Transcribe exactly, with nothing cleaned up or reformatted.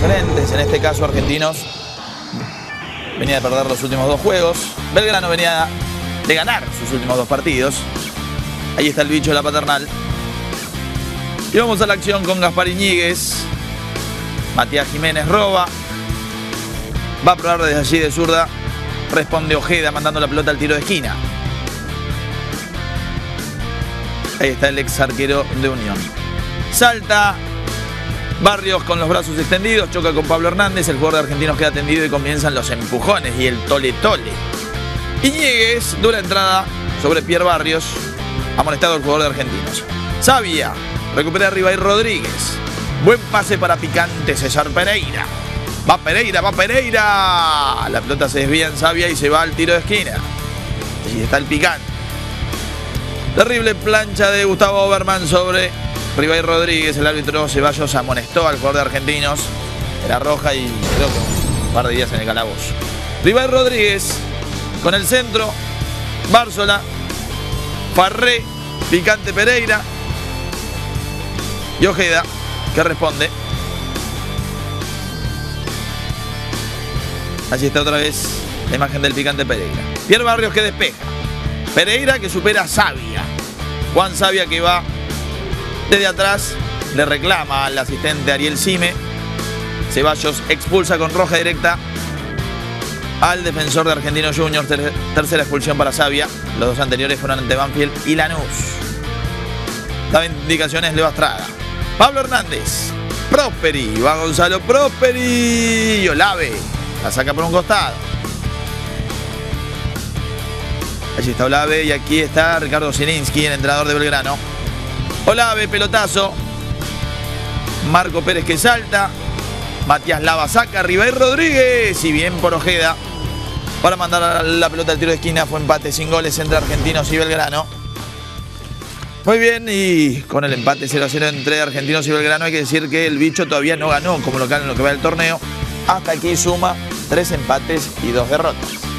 diferentes. En este caso, Argentinos venía de perder los últimos dos juegos. Belgrano venía de ganar sus últimos dos partidos. Ahí está el bicho de la Paternal. Y vamos a la acción con Gaspar Iñiguez. Matías Jiménez roba. Va a probar desde allí de zurda. Responde Ojeda mandando la pelota al tiro de esquina. Ahí está el ex arquero de Unión. Salta Barrios con los brazos extendidos. Choca con Pablo Hernández. El jugador de Argentinos queda tendido y comienzan los empujones y el tole-tole. Iñiguez, dura entrada sobre Pierre Barrios. Amonestado el jugador de Argentinos. Savia. Recupera arriba y Rodríguez. Buen pase para Picante César Pereira. Va Pereira, va Pereira. La pelota se desvía en Savia y se va al tiro de esquina. Allí está el Picante. Terrible plancha de Gustavo Oberman sobre Ribay Rodríguez. El árbitro Ceballos amonestó al jugador de Argentinos. Era roja y creo que un par de días en el calabozo. Ribay Rodríguez con el centro. Bárzola. Farré. Picante Pereira. Y Ojeda, que responde. Allí está otra vez la imagen del Picante Pereira. Pierre Barrios que despeja. Pereira que supera a Savia. Juan Savia que va desde atrás. Le reclama al asistente Ariel Sime. Ceballos expulsa con roja directa al defensor de Argentinos Juniors. Ter tercera expulsión para Savia. Los dos anteriores fueron ante Banfield y Lanús. La indicación es Leo Estrada. Pablo Hernández. Prosperi. Va Gonzalo Prosperi. Y Olave. La saca por un costado. Allí está Olave y aquí está Ricardo Zielinski, el entrenador de Belgrano. Olave, pelotazo. Marco Pérez que salta. Matías Lava saca. Ribay Rodríguez. Y bien por Ojeda. Para mandar la pelota al tiro de esquina. Fue empate sin goles entre Argentinos y Belgrano. Muy bien, y con el empate cero a cero entre Argentinos y Belgrano hay que decir que el bicho todavía no ganó como local en lo que va del torneo. Hasta aquí suma tres empates y dos derrotas.